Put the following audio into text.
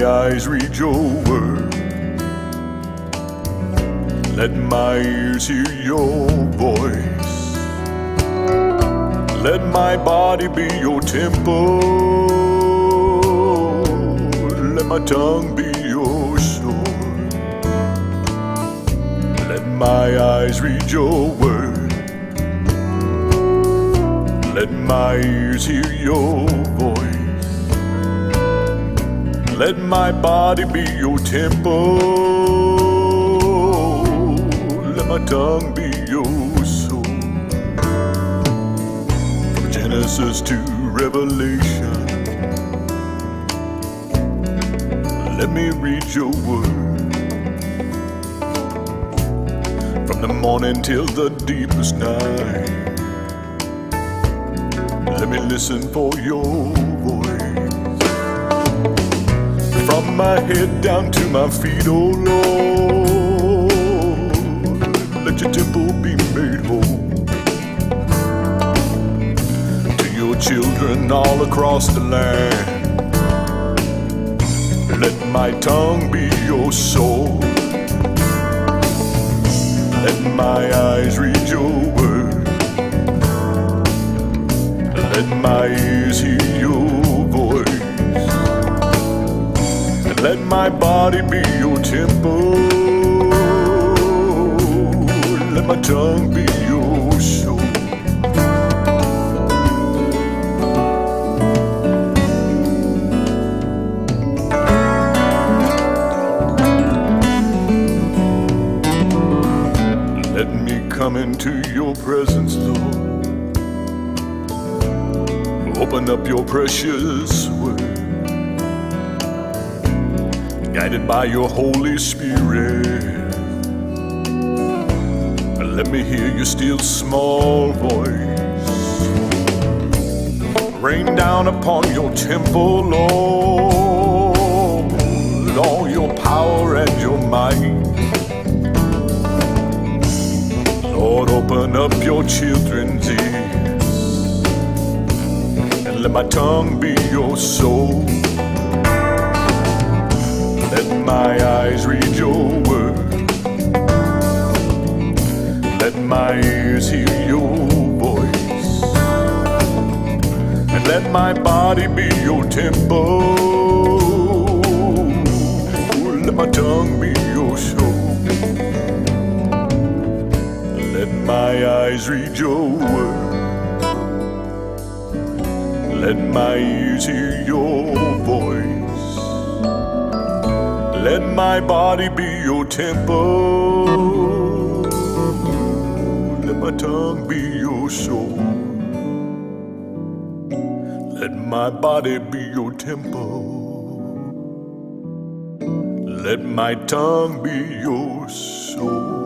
eyes read your word. Let my ears hear your voice. Let my body be your temple. Let my tongue be your sword. Let my eyes read your word. Let my ears hear your voice. Let my body be your temple. Let my tongue be your soul. From Genesis to Revelation, let me read your word. From the morning till the deepest night, let me listen for your voice. From my head down to my feet, oh Lord, let your temple be made whole. To your children all across the land, let my tongue be your soul. Let my eyes read your word. Let my ears hear your voice. And let my body be your temple. Let my tongue be your soul. Let me come into your presence, Lord. Open up your precious word, guided by your Holy Spirit. Let me hear your still small voice. Rain down upon your temple, Lord, all your power and your might. Lord, open up your children's ears. Let my tongue be your soul. Let my eyes read your word. Let my ears hear your voice. And let my body be your temple. Let my tongue be your soul. Let my eyes read your word. Let my ears hear your voice. Let my body be your temple. Let my tongue be your soul. Let my body be your temple. Let my tongue be your soul.